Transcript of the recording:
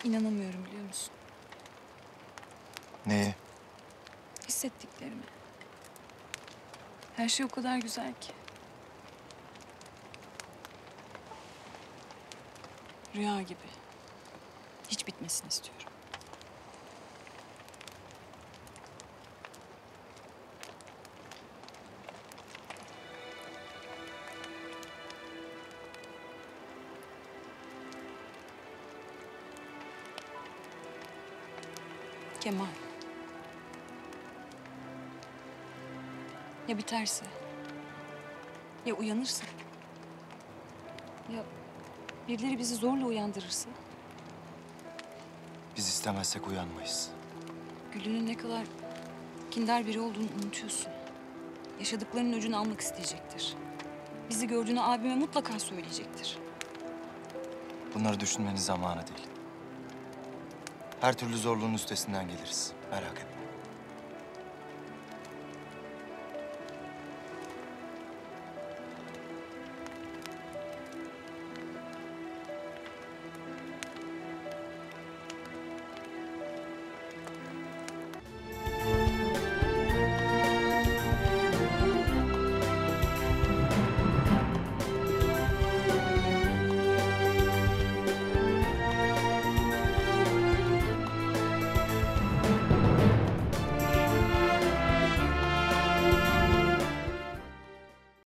İnanamıyorum biliyor musun? Neye? Hissettiklerime. Her şey o kadar güzel ki. Rüya gibi. Hiç bitmesini istiyorum. Kemal. Ya biterse? Ya uyanırsa? Ya birileri bizi zorla uyandırırsa? Biz istemezsek uyanmayız. Güllü'nün ne kadar kindar biri olduğunu unutuyorsun. Yaşadıklarının öcünü almak isteyecektir. Bizi gördüğünü abime mutlaka söyleyecektir. Bunları düşünmenin zamanı değil. Her türlü zorluğun üstesinden geliriz. Merak etme.